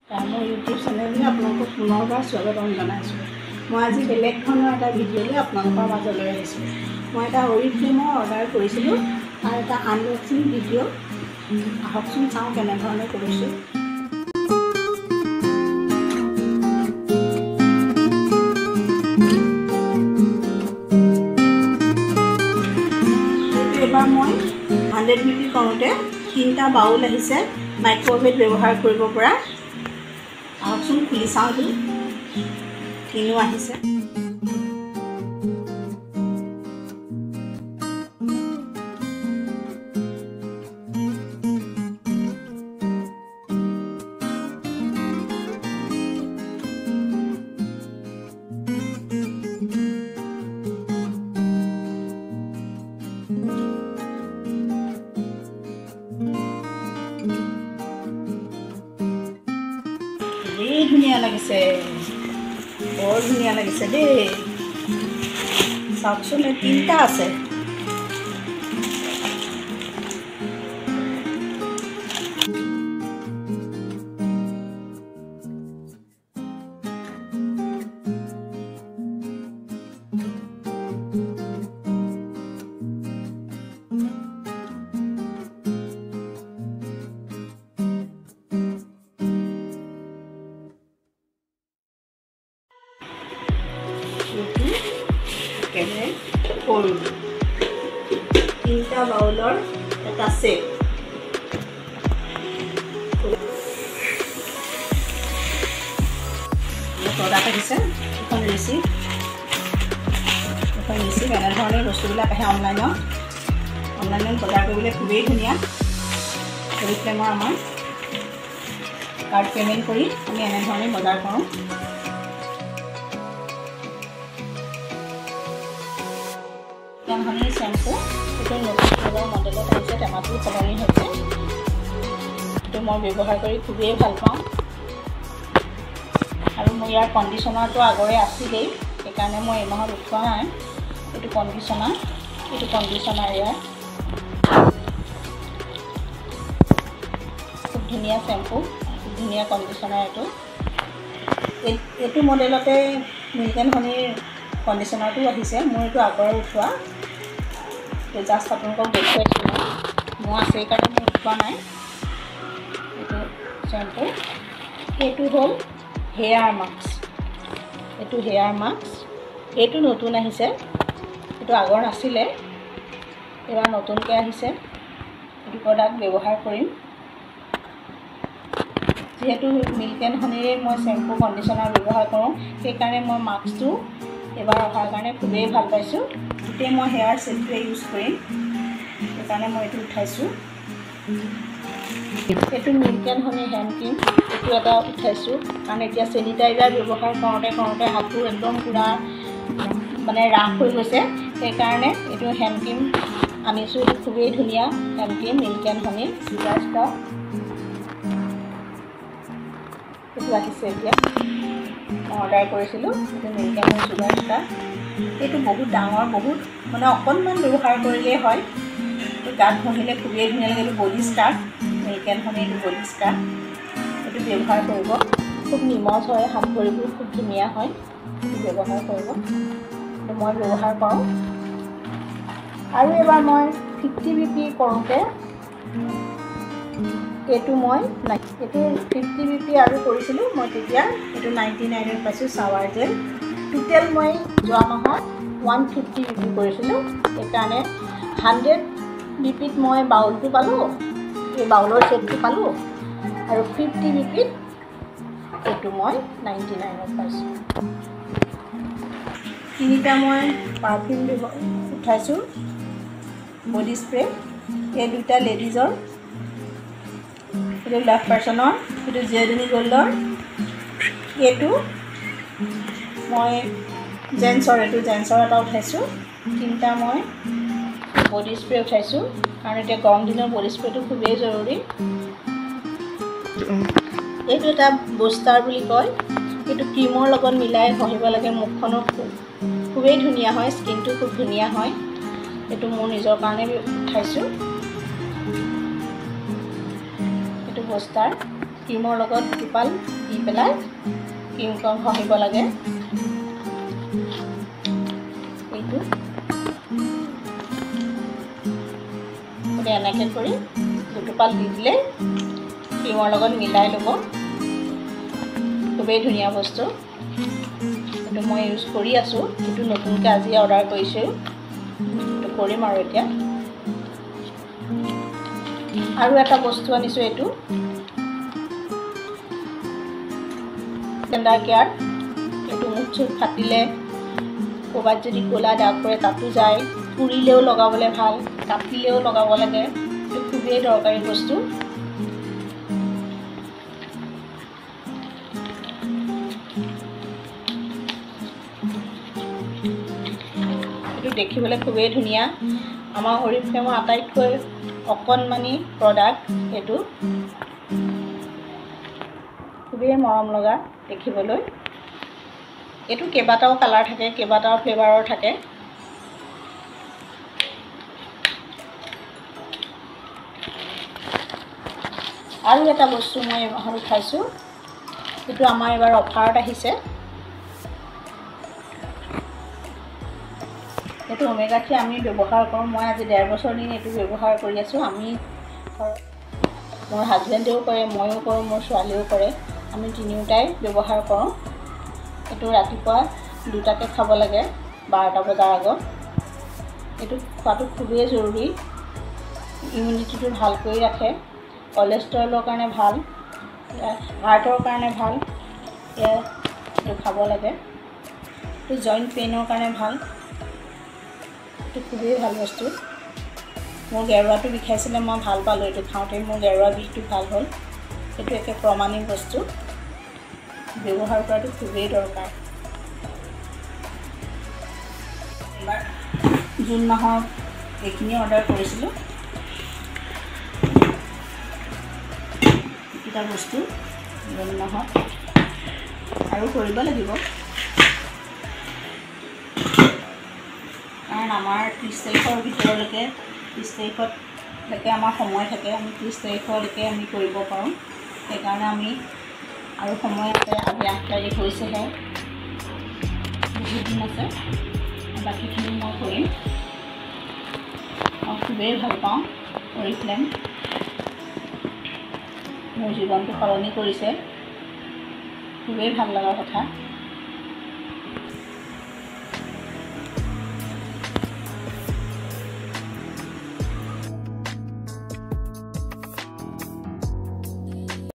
মোৰ ইউটিউব চেনেললৈ আপোনালোকক পুনৰবাৰ স্বাগতম জনাইছোঁ। মই আজি বেলেগ ধৰণৰ এটা ভিডিঅ'লৈ আপোনালোকৰ মাজলৈ আহিছোঁ। মই এটা অৰিফ্লেমৰ অৰ্ডাৰ কৰিছিলোঁ আৰু এটা আনবক্সিং ভিডিঅ' আহকচোন চাওঁ কেনেধৰণে কৰিছোঁ। এবাৰ মই 100 ml কৰোঁতে 3টা বাউল আহিছে মাইক্ৰ'ৱেভ ব্যৱহাৰ কৰিব পৰা। আহকচোন খুলি চাওঁ এইটো কিনো আহিছে। ধুনীয়া লাগিছে, বৰ ধুনীয়া লাগিছে দেই। চাওকচোন 3টা আছে। সৰু 3টা বাউলৰ এটা সেট। প্ৰডাক্ট আহিছে এখন ৰিচিপ্ট এনেধৰণে বস্তুবিলাক আহে অনলাইনত বজাৰ কৰিবলৈ খুবেই ধুনীয়া। অৰিফ্লেমৰ আমাৰ কাৰ্ড পে'মেণ্ট কৰি আমি এনেধৰণে বজাৰ কৰোঁ। হানি শ্যাম্পু এইটো নতুন মডেলত আহিছে, টেমাটো সলনি হৈছে। এইটো মই ব্যৱহাৰ কৰি খুবেই ভাল পাওঁ আৰু মোৰ ইয়াৰ কণ্ডিশ্যনাৰটো আগৰে আছিলেই, সেইকাৰণে মই এই মাহত উঠোৱা নাই। এইটো কণ্ডিশ্যনাৰ ইয়াৰ খুব ধুনীয়া শ্বেম্পু, খুব ধুনীয়া কণ্ডিশ্যনাৰ। এইটো মডেলতে মিল্ক এণ্ড হনিৰ কণ্ডিশ্যনাৰটো আহিছে। মোৰ এইটো আগৰ উঠোৱা, জাষ্ট আপোনালোকক দেখুৱাইছোঁ। মোৰ আছে সেইকাৰণে মই উঠোৱা নাই। এইটো শ্বেম্পু, এইটো হ'ল হেয়াৰ মাস্ক। এইটো নতুন আহিছে, এইটো আগৰ নাছিলে, এইবাৰ নতুনকৈ আহিছে। এইটো প্ৰডাক্ট ব্যৱহাৰ কৰিম। যিহেতু মিল্ক এণ্ড হনিৰে মই শ্বেম্পু কণ্ডিশ্যনাৰ ব্যৱহাৰ কৰোঁ, সেইকাৰণে মই মাস্কটো এবাৰ অহাৰ কাৰণে খুবেই ভাল পাইছোঁ। গোটেই মই হেয়াৰ ছেটটোৱে ইউজ কৰিম, সেইকাৰণে মই এইটো উঠাইছোঁ। এইটো milk and honey hand cream, এইটো এটা উঠাইছোঁ কাৰণ এতিয়া চেনিটাইজাৰ ব্যৱহাৰ কৰোঁতে হাতটো একদম পূৰা ৰাফ হৈ গৈছে, সেইকাৰণে এইটো হেণ্ড ক্ৰীম আনিছোঁ। এইটো খুবেই ধুনীয়া hand cream, milk and honey sugar stuff. এইটো আহিছে এতিয়া, মই অৰ্ডাৰ কৰিছিলোঁ। এইটো milk and honey sugar stuff. এইটো বহুত ডাঙৰ, বহুত অকণমান ব্যৱহাৰ কৰিলেই হয়। এইটো গাত ঘঁহিলে খুবেই ধুনীয়া লাগে। এইটো body scarf, milk and honey এইটো বডি স্কাৰ্ফ। এইটো ব্যৱহাৰ কৰিব, খুব নিমজ হয়, হাত ভৰিবোৰ খুব ধুনীয়া হয়। এইটো ব্যৱহাৰ কৰিব, এইটো মই ব্যৱহাৰ কৰোঁ। আৰু এবাৰ মই 50 BP কৰোঁতে এইটো 50 BP আৰু কৰিছিলোঁ মই তেতিয়া। এইটো 99ত পাইছোঁ শ্বাৱাৰ জেল। টোটেল মই যোৱা মাহত 150 BP কৰিছিলোঁ, সেইকাৰণে 100 BPত মই বাউলটো পালোঁ, এই বাউলৰ ছেটটো পালোঁ। আৰু 50 BPত এইটো মই 99ত পাইছোঁ। 3টা মই পাৰফিউম উঠাইছোঁ, বডি স্প্ৰে। এই 2টা লেডিজৰ, এইটো লাভ পাৰ্চনৰ, এইটো জেডনি গ'ল্ডৰ। এইটো মই জেন্সৰ এটা উঠাইছোঁ। 3টা মই বডি স্প্ৰে উঠাইছোঁ কাৰণ এতিয়া গৰম দিনৰ বডি স্প্ৰেটো খুবেই জৰুৰী। এইটো এটা বুষ্টাৰ বুলি কয়, এইটো ক্ৰীমৰ লগত মিলাই ঘঁহিব লাগে। মুখখনো খুবেই ধুনীয়া হয়, স্কিনটো খুব ধুনীয়া হয়। এইটো মোৰ নিজৰ কাৰণে উঠাইছোঁ। এইটো বুষ্টাৰ ক্ৰীমৰ লগত দুটোপাল দি পেলাই ক্ৰীমকণ ঘঁহিব লাগে। এইটো এনেকৈ কৰি দুটোপাল দি দিলে ক্ৰীমৰ লগত মিলাই ল'ব। খুবেই ধুনীয়া বস্তু। এইটো মই ইউজ কৰি আছোঁ। এইটো নতুনকৈ আজি অৰ্ডাৰ কৰিছোঁ। এইটো কৰিম আৰু এতিয়া। আৰু এটা বস্তু আনিছোঁ, এইটো টেণ্ডাৰ কেয়াৰ। এইটো মুখ চুখ ফাটিলে, ক'ৰবাত যদি ক'লা দাগ পৰে তাতো যায়, পুৰিলেও লগাবলৈ ভাল, কাটিলেও লগাব লাগে। এইটো খুবেই দৰকাৰী বস্তু। এইটো দেখিবলৈ খুবেই ধুনীয়া। আমাৰ অৰিফ্লেমৰ আটাইতকৈ অকণমানি প্ৰডাক্ট এইটো। খুবেই মৰম লগা দেখিবলৈ। এইটো কেইবাটাও কালাৰ থাকে, কেইবাটাও ফ্লেভাৰৰ থাকে। আৰু এটা বস্তু মই এইমাহত উঠাইছোঁ। এইটো আমাৰ এইবাৰ অফাৰত আহিছে। এইটো ওমেগা 3 আমি ব্যৱহাৰ কৰোঁ। মই আজি 1.5 বছৰ দিন এইটো ব্যৱহাৰ কৰি আছোঁ। আমি মোৰ হাজবেণ্ডেও কৰে, ময়ো কৰোঁ, মোৰ ছোৱালীও কৰে। আমি তিনিওটাই ব্যৱহাৰ কৰোঁ। এইটো ৰাতিপুৱা 2টাকৈ খাব লাগে, 12টা বজাৰ আগত। এইটো খোৱাটো খুবেই জৰুৰী। ইমিউনিটিটো ভাল কৰি ৰাখে, কলেষ্ট্ৰলৰ কাৰণে ভাল, হাৰ্টৰ কাৰণে ভাল। এইটো খাব লাগে। এইটো জইণ্ট পেইনৰ কাৰণে ভাল। এইটো খুবেই ভাল বস্তু। মোৰ গেৰুৱাটো বিষাইছিলে, মই ভাল পালোঁ এইটো খাওঁতে। মোৰ গেৰুৱা বিষটো ভাল হ'ল। এইটো একে প্ৰমাণিক বস্তু। ব্যৱহাৰ কৰাটো খুবেই দৰকাৰ। এইবাৰ জুন মাহত এইখিনি অৰ্ডাৰ কৰিছিলোঁ। এইকেইটা বস্তু জুন মাহত আৰু কৰিব লাগিব, কাৰণ আমাৰ 30 তাৰিখৰ ভিতৰলৈকে, 30 তাৰিখলৈকে আমাৰ সময় থাকে। আমি 30 তাৰিখলৈকে আমি কৰিব পাৰোঁ। সেইকাৰণে আমি আৰু সময় আছে। আজি 8 তাৰিখ হৈছেহে, বহুত দিন আছে। বাকীখিনি মই কৰিম। মই খুবেই ভাল পাওঁ অৰিফ্লেম। মোৰ জীৱনটো সলনি কৰিছে। খুবেই ভাল লগা কথা।